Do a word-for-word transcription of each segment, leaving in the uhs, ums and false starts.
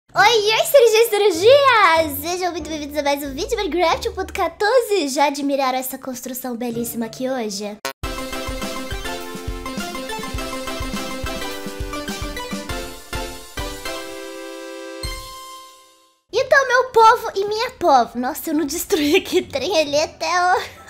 Oi, oi, cirurgia, cirurgia! Sejam muito bem-vindos a mais um vídeo de Minecraft um ponto quatorze. Já admiraram essa construção belíssima aqui hoje? Então, meu povo e minha povo. Nossa, eu não destruí aqui trem ali até hoje.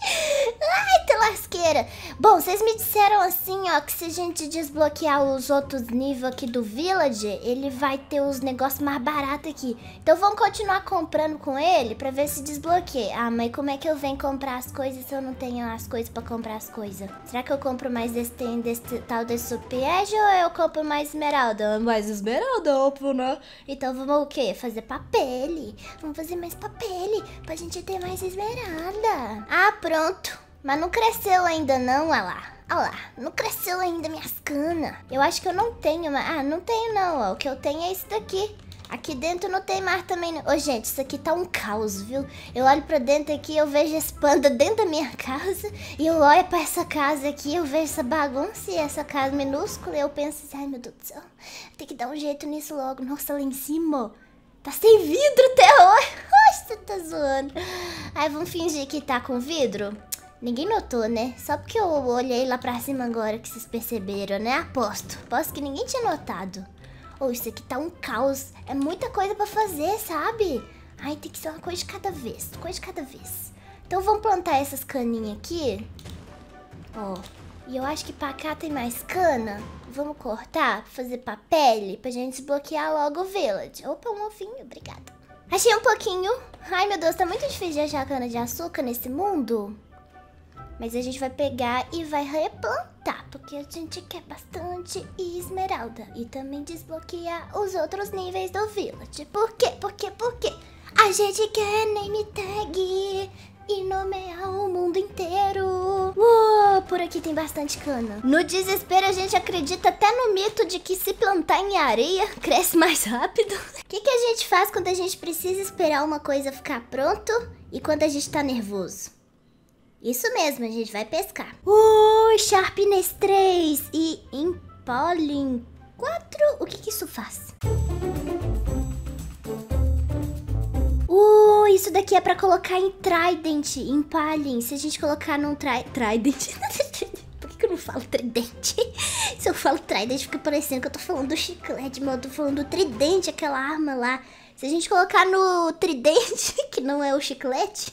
Ai, que lasqueira. Bom, vocês me disseram assim, ó, que se a gente desbloquear os outros níveis aqui do Village, ele vai ter os negócios mais baratos aqui. Então vamos continuar comprando com ele pra ver se desbloqueia. Ah, mas como é que eu venho comprar as coisas se eu não tenho as coisas pra comprar as coisas? Será que eu compro mais desse, desse tal desse supérgio ou eu compro mais esmeralda? Mais esmeralda, óbvio, né? Então vamos o quê? Fazer papel. Vamos fazer mais papel pra gente ter mais esmeralda. Ah, pronto. Mas não cresceu ainda não, olha lá. Olha lá, não cresceu ainda minhas canas. Eu acho que eu não tenho mais. Ah, não tenho não, ó. O que eu tenho é isso daqui. Aqui dentro não tem mais também não. Ô, gente, isso aqui tá um caos, viu? Eu olho pra dentro aqui, eu vejo esse panda dentro da minha casa. E eu olho pra essa casa aqui, eu vejo essa bagunça e essa casa minúscula. E eu penso assim, ai meu Deus do céu, tem que dar um jeito nisso logo. Nossa, lá em cima, tá sem vidro até hoje. Ai, você tá zoando. Aí vamos fingir que tá com vidro. Ninguém notou, né? Só porque eu olhei lá pra cima agora que vocês perceberam, né? Aposto. Aposto que ninguém tinha notado. Oh, isso aqui tá um caos. É muita coisa pra fazer, sabe? Ai, tem que ser uma coisa de cada vez. Coisa de cada vez. Então vamos plantar essas caninhas aqui. Ó. E eu acho que pra cá tem mais cana. Vamos cortar, fazer papel pra gente desbloquear logo o village. Opa, um ovinho, obrigada. Achei um pouquinho. Ai, meu Deus, tá muito difícil de achar cana de açúcar nesse mundo. Mas a gente vai pegar e vai replantar, porque a gente quer bastante esmeralda. E também desbloquear os outros níveis do village. Por quê? Por quê? Por quê? A gente quer name tag e nomear o mundo inteiro. Uou, por aqui tem bastante cana. No desespero a gente acredita até no mito de que se plantar em areia cresce mais rápido. O que, que a gente faz quando a gente precisa esperar uma coisa ficar pronto e quando a gente tá nervoso? Isso mesmo, a gente vai pescar. Uh, Sharpness três e Impaling quatro. O que que isso faz? Uh, isso daqui é pra colocar em Trident, Impaling. Se a gente colocar num tri Trident... Por que que eu não falo tridente? Se eu falo Trident, fica parecendo que eu tô falando do chiclete, mas eu tô falando do tridente, aquela arma lá. Se a gente colocar no tridente, que não é o chiclete...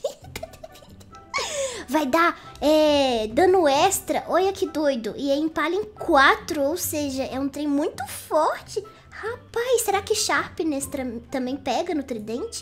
Vai dar é, dano extra. Olha que doido. E é Impaling quatro, ou seja, é um trem muito forte. Rapaz, será que Sharpness também pega no tridente?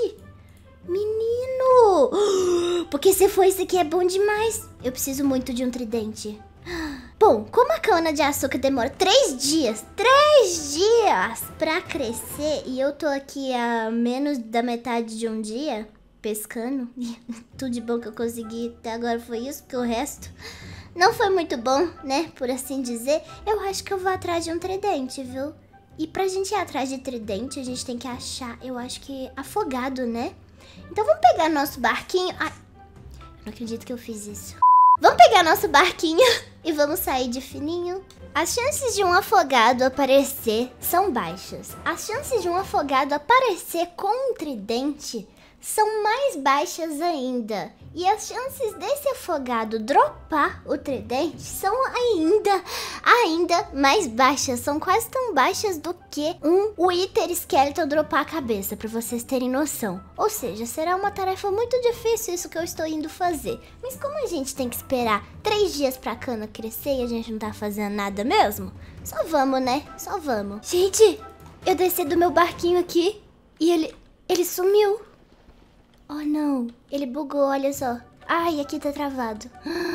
Menino! Porque se for isso aqui é bom demais. Eu preciso muito de um tridente. Bom, como a cana de açúcar demora três dias, três dias pra crescer, e eu tô aqui a menos da metade de um dia pescando, tudo de bom que eu consegui até agora foi isso, porque o resto não foi muito bom, né, por assim dizer. Eu acho que eu vou atrás de um tridente, viu? E pra gente ir atrás de tridente, a gente tem que achar, eu acho que afogado, né? Então vamos pegar nosso barquinho. Ai, eu não acredito que eu fiz isso. Vamos pegar nosso barquinho e vamos sair de fininho. As chances de um afogado aparecer são baixas. As chances de um afogado aparecer com um tridente são mais baixas ainda. E as chances desse afogado dropar o tridente são ainda, ainda mais baixas. São quase tão baixas do que um Wither Skeleton dropar a cabeça, pra vocês terem noção. Ou seja, será uma tarefa muito difícil isso que eu estou indo fazer. Mas como a gente tem que esperar três dias pra cana crescer e a gente não tá fazendo nada mesmo, só vamos, né? Só vamos. Gente, eu desci do meu barquinho aqui e ele, ele sumiu. Oh, não. Ele bugou, olha só. Ai, aqui tá travado.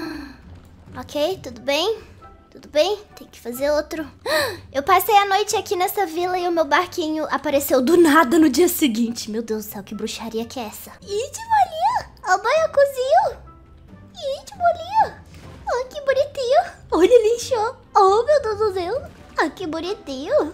Ok, tudo bem? Tudo bem? Tem que fazer outro. Eu passei a noite aqui nessa vila e o meu barquinho apareceu do nada no dia seguinte. Meu Deus do céu, que bruxaria que é essa? Ih, de bolinha. Ó, baiacozinho. Ih, de bolinha. Ó, que bonitinho. Olha, ele inchou. Oh, meu Deus do céu. Ah, que bonitinho.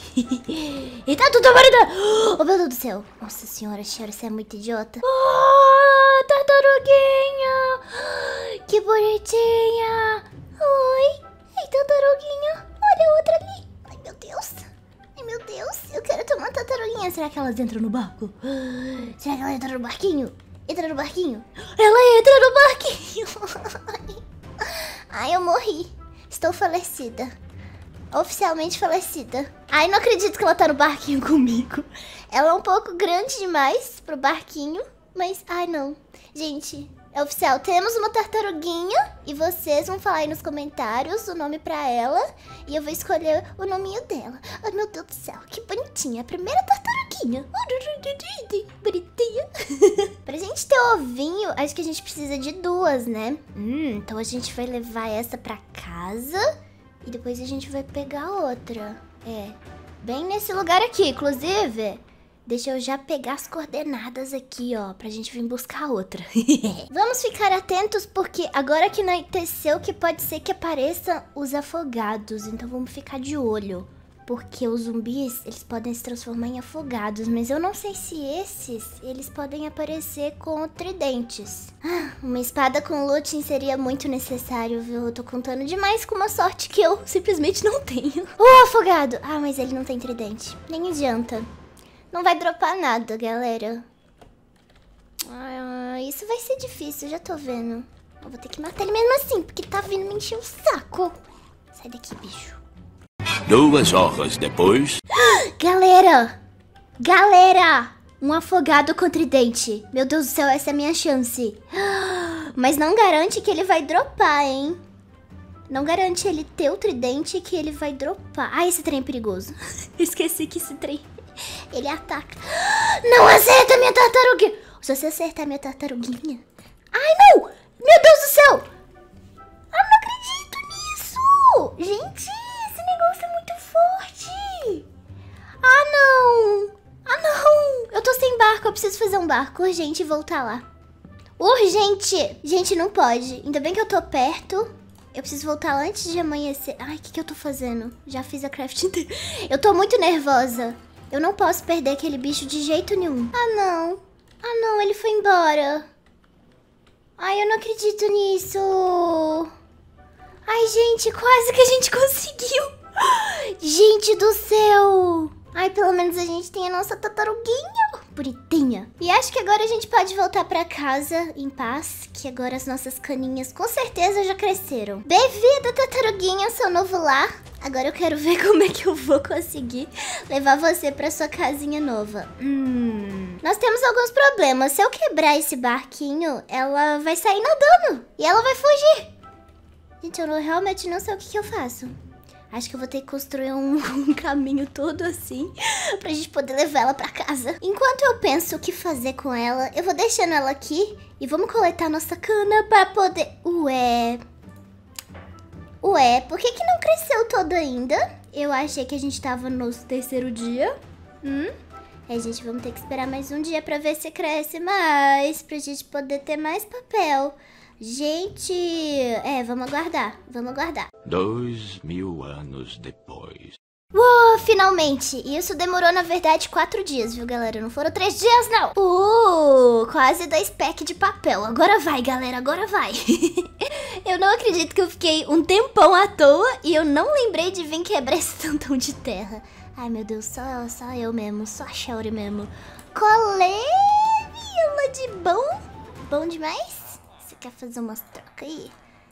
E tá tudo marido. Oh, meu Deus do céu. Nossa senhora, senhora, você é muito idiota. Oh, tartaruguinha. Que bonitinha. Oi. Ei, tartaruguinha. Olha a outra ali. Ai, meu Deus. Ai, meu Deus, eu quero ter uma tartaruguinha. Será que elas entram no barco? Será que ela entra no barquinho? Entra no barquinho? Ela entra no barquinho. Ai, eu morri. Estou falecida. Oficialmente falecida. Ai, não acredito que ela tá no barquinho comigo. Ela é um pouco grande demais pro barquinho. Mas, ai não. Gente, é oficial. Temos uma tartaruguinha. E vocês vão falar aí nos comentários o nome pra ela. E eu vou escolher o nominho dela. Ai, meu Deus do céu. Que bonitinha. A primeira tartaruguinha. Bonitinha. Pra gente ter ovinho, acho que a gente precisa de duas, né? Hum, então a gente vai levar essa pra casa. E depois a gente vai pegar outra. É, bem nesse lugar aqui, inclusive. Deixa eu já pegar as coordenadas aqui, ó, pra gente vir buscar outra. Vamos ficar atentos porque agora que anoiteceu que pode ser que apareçam os afogados. Então vamos ficar de olho. Porque os zumbis, eles podem se transformar em afogados. Mas eu não sei se esses, eles podem aparecer com tridentes. Ah, uma espada com looting seria muito necessário, viu? Eu tô contando demais com uma sorte que eu simplesmente não tenho. Oh, afogado! Ah, mas ele não tem tridente. Nem adianta. Não vai dropar nada, galera. Ah, isso vai ser difícil, já tô vendo. Eu vou ter que matar ele mesmo assim, porque tá vindo me encher o saco. Sai daqui, bicho. Duas horas depois... Galera! Galera! Um afogado com tridente. Meu Deus do céu, essa é a minha chance. Mas não garante que ele vai dropar, hein? Não garante ele ter o tridente que ele vai dropar. Ah, esse trem é perigoso. Esqueci que esse trem... Ele ataca. Não acerta minha tartaruguinha. Se você acertar minha tartaruguinha... Ai, não! Meu Deus do céu! Eu não acredito nisso! Gente, esse negócio é muito forte. Ah, não! Ah, não! Eu tô sem barco, eu preciso fazer um barco. Urgente voltar lá. Urgente! Gente, não pode. Ainda bem que eu tô perto. Eu preciso voltar antes de amanhecer. Ai, o que que eu tô fazendo? Já fiz a craft inteira. Eu tô muito nervosa. Eu não posso perder aquele bicho de jeito nenhum. Ah, não. Ah, não, ele foi embora. Ai, eu não acredito nisso. Ai, gente, quase que a gente conseguiu. Gente do céu. Ai, pelo menos a gente tem a nossa tartaruguinha. Bonitinha. E acho que agora a gente pode voltar pra casa em paz. Que agora as nossas caninhas com certeza já cresceram. Bem-vinda, tartaruguinha, seu novo lar. Agora eu quero ver como é que eu vou conseguir levar você pra sua casinha nova. Hum. Nós temos alguns problemas. Se eu quebrar esse barquinho, ela vai sair nadando. E ela vai fugir. Gente, eu não, realmente não sei o que, que eu faço. Acho que eu vou ter que construir um, um caminho todo assim pra gente poder levar ela pra casa. Enquanto eu penso o que fazer com ela, eu vou deixando ela aqui e vamos coletar nossa cana pra poder... Ué... Ué, por que que não cresceu todo ainda? Eu achei que a gente tava no terceiro dia. Hum? É, gente, vamos ter que esperar mais um dia pra ver se cresce mais. Pra gente poder ter mais papel. Gente, é, vamos aguardar. Vamos aguardar. Dois mil anos depois... Uou, finalmente! E isso demorou, na verdade, quatro dias, viu, galera? Não foram três dias, não! Uh, quase dois packs de papel. Agora vai, galera, agora vai! Eu não acredito que eu fiquei um tempão à toa e eu não lembrei de vir quebrar esse tantão de terra. Ai, meu Deus, só, só eu mesmo, só a Shauri mesmo. Colei vila de bom? Bom demais? Você quer fazer umas trocas aí?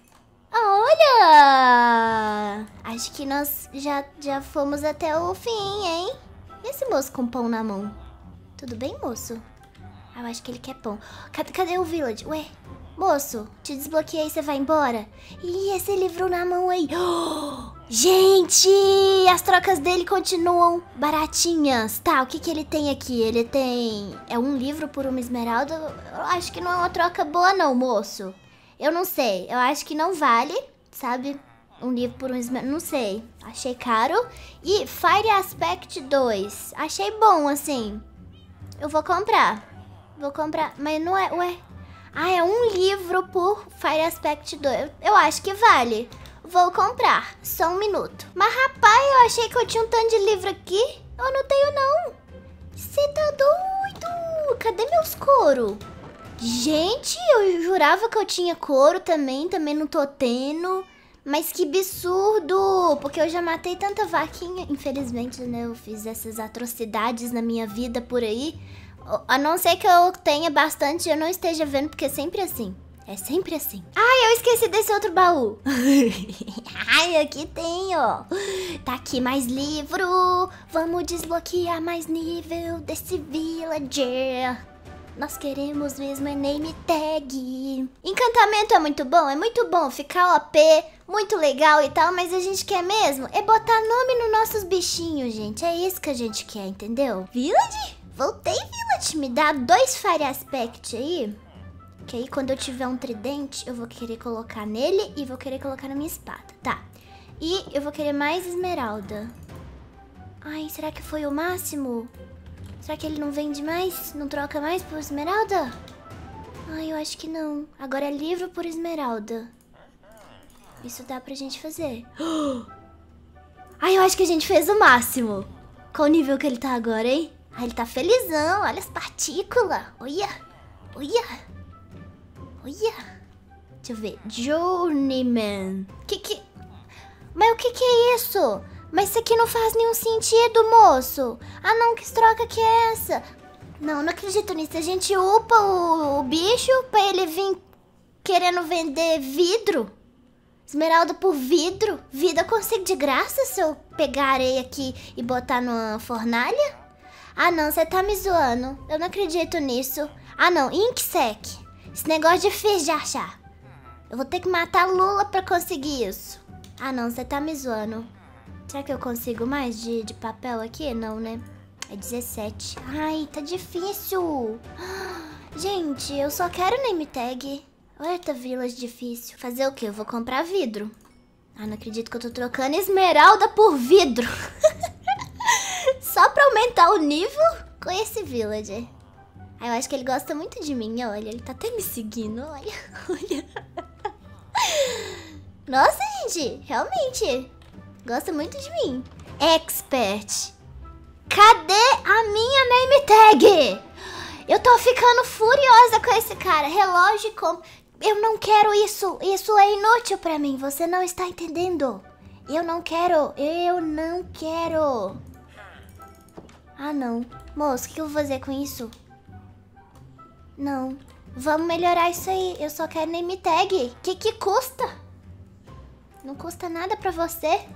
Olha! Acho que nós já, já fomos até o fim, hein? E esse moço com pão na mão? Tudo bem, moço? Ah, eu acho que ele quer pão. Cadê, cadê o village? Ué, moço, te desbloqueei, você vai embora? Ih, esse livro na mão aí. Oh, gente, as trocas dele continuam baratinhas. Tá, o que que ele tem aqui? Ele tem... É um livro por uma esmeralda? Eu acho que não é uma troca boa não, moço. Eu não sei, eu acho que não vale, sabe? Um livro por um esmeralda, não sei. Achei caro. E Fire Aspect dois. Achei bom, assim. Eu vou comprar. Vou comprar, mas não é... Ué? Ah, é um livro por Fire Aspect dois. Eu, eu acho que vale. Vou comprar. Só um minuto. Mas, rapaz, eu achei que eu tinha um tanto de livro aqui. Eu não tenho, não. Você tá doido? Cadê meus couro? Gente, eu jurava que eu tinha couro também. Também não tô tendo. Mas que absurdo! Porque eu já matei tanta vaquinha. Infelizmente, né? Eu fiz essas atrocidades na minha vida por aí. A não ser que eu tenha bastante e eu não esteja vendo, porque é sempre assim. É sempre assim. Ai, eu esqueci desse outro baú. Ai, aqui tem, ó. Tá aqui mais livro. Vamos desbloquear mais nível desse villager. Nós queremos mesmo é name tag. Encantamento é muito bom, é muito bom ficar O P, muito legal e tal, mas a gente quer mesmo é botar nome nos nossos bichinhos, gente. É isso que a gente quer, entendeu? Village? Voltei, Village. Me dá dois Fire Aspect aí. Que aí quando eu tiver um tridente, eu vou querer colocar nele e vou querer colocar na minha espada. Tá. E eu vou querer mais esmeralda. Ai, será que foi o máximo? Será que ele não vende mais? Não troca mais por esmeralda? Ai, eu acho que não. Agora é livro por esmeralda. Isso dá pra gente fazer. Ai, eu acho que a gente fez o máximo. Qual o nível que ele tá agora, hein? Ai, ele tá felizão. Olha as partículas. Olha. Olha. Olha. Deixa eu ver. Journeyman. Que que... Mas o que que é isso? Mas isso aqui não faz nenhum sentido, moço. Ah, não, que troca que é essa? Não, não acredito nisso. A gente upa o, o bicho pra ele vir querendo vender vidro. Esmeralda por vidro. Vida eu consigo de graça se eu pegar areia aqui e botar numa fornalha? Ah, não, você tá me zoando. Eu não acredito nisso. Ah, não, Inksec. Esse negócio é difícil de achar. Eu vou ter que matar Lula pra conseguir isso. Ah, não, você tá me zoando. Será que eu consigo mais de, de papel aqui? Não, né? É dezessete. Ai, tá difícil. Gente, eu só quero name tag. Olha, tá village difícil. Fazer o quê? Eu vou comprar vidro. Ah, não acredito que eu tô trocando esmeralda por vidro. Só pra aumentar o nível com esse villager. Ah, eu acho que ele gosta muito de mim, olha. Ele tá até me seguindo, olha. Olha. Nossa, gente, realmente... Gosta muito de mim. Expert. Cadê a minha name tag? Eu tô ficando furiosa com esse cara. Relógio com... Eu não quero isso. Isso é inútil pra mim. Você não está entendendo. Eu não quero. Eu não quero. Ah, não. Moço, o que eu vou fazer com isso? Não. Vamos melhorar isso aí. Eu só quero name tag. O que que custa? Não custa nada pra você.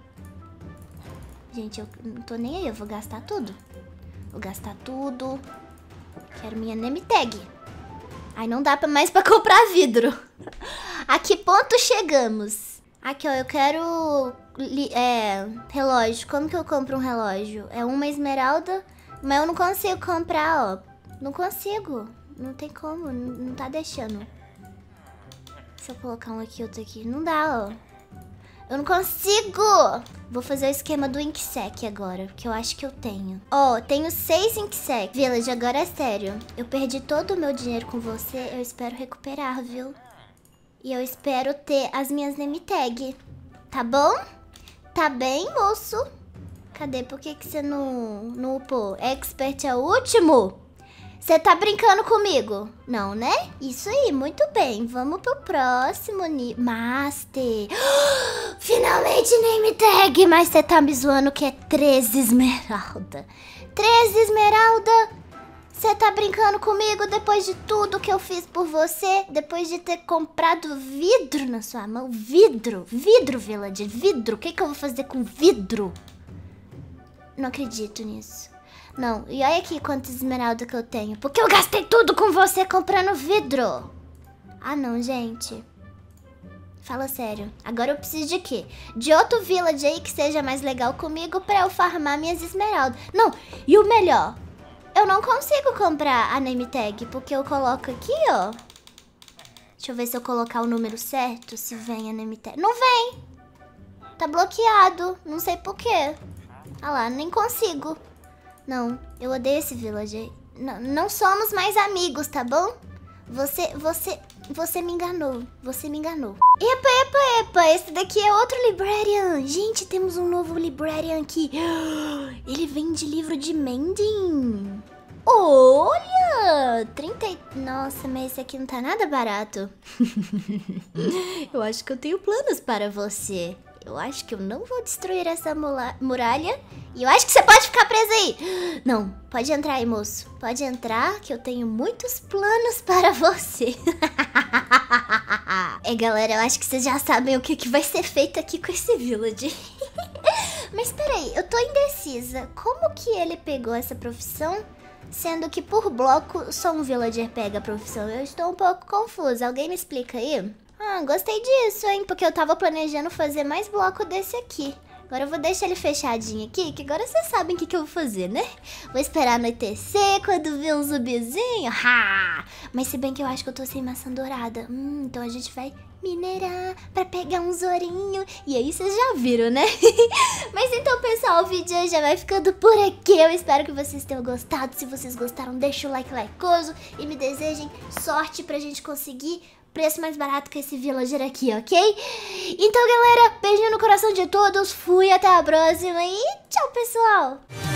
Gente, eu não tô nem aí, eu vou gastar tudo. Vou gastar tudo. Quero minha name tag. Ai, não dá mais pra comprar vidro. A que ponto chegamos? Aqui, ó, eu quero... É, relógio. Como que eu compro um relógio? É uma esmeralda, mas eu não consigo comprar, ó. Não consigo. Não tem como, não, não tá deixando. Se eu colocar um aqui, outro aqui, não dá, ó. Eu não consigo! Vou fazer o esquema do Inksec agora, que eu acho que eu tenho. Ó, oh, tenho seis Inksec. Village, agora é sério. Eu perdi todo o meu dinheiro com você, eu espero recuperar, viu? E eu espero ter as minhas name tag. Tá bom? Tá bem, moço? Cadê? Por que que você não, não upou? Expert é o último? Você tá brincando comigo? Não, né? Isso aí, muito bem. Vamos pro próximo nível. Master. Finalmente name tag. Mas você tá me zoando que é treze esmeralda. treze esmeralda? Você tá brincando comigo depois de tudo que eu fiz por você? Depois de ter comprado vidro na sua mão? Vidro? Vidro, Village. Vidro? O que que eu vou fazer com vidro? Não acredito nisso. Não, e olha aqui quantas esmeralda que eu tenho. Porque eu gastei tudo com você comprando vidro. Ah, não, gente. Fala sério. Agora eu preciso de quê? De outro village aí que seja mais legal comigo pra eu farmar minhas esmeraldas. Não, e o melhor. Eu não consigo comprar a name tag. Porque eu coloco aqui, ó. Deixa eu ver se eu colocar o número certo. Se vem a name tag. Não vem. Tá bloqueado. Não sei por quê. Ah lá, nem consigo. Não, eu odeio esse villager. Não, não somos mais amigos, tá bom? Você, você, você me enganou. Você me enganou. Epa, epa, epa. Esse daqui é outro librarian. Gente, temos um novo librarian aqui. Ele vende livro de mending. Olha! trinta... Nossa, mas esse aqui não tá nada barato. Eu acho que eu tenho planos para você. Eu acho que eu não vou destruir essa muralha. E eu acho que você pode ficar preso aí. Não, pode entrar aí, moço. Pode entrar, que eu tenho muitos planos para você. É, galera, eu acho que vocês já sabem o que, que vai ser feito aqui com esse village. Mas peraí, eu tô indecisa. Como que ele pegou essa profissão? Sendo que por bloco só um villager pega a profissão. Eu estou um pouco confusa. Alguém me explica aí? Ah, gostei disso, hein? Porque eu tava planejando fazer mais bloco desse aqui. Agora eu vou deixar ele fechadinho aqui, que agora vocês sabem o que, que eu vou fazer, né? Vou esperar anoitecer quando ver um zumbizinho. Ha! Mas se bem que eu acho que eu tô sem maçã dourada. Hum, então a gente vai minerar pra pegar um ourinho. E aí vocês já viram, né? Mas então, pessoal, o vídeo hoje já vai ficando por aqui. Eu espero que vocês tenham gostado. Se vocês gostaram, deixa o like likeoso e me desejem sorte pra gente conseguir preço mais barato que esse villager aqui, ok? Então, galera, beijinho no coração de todos. Fui, até a próxima e tchau, pessoal!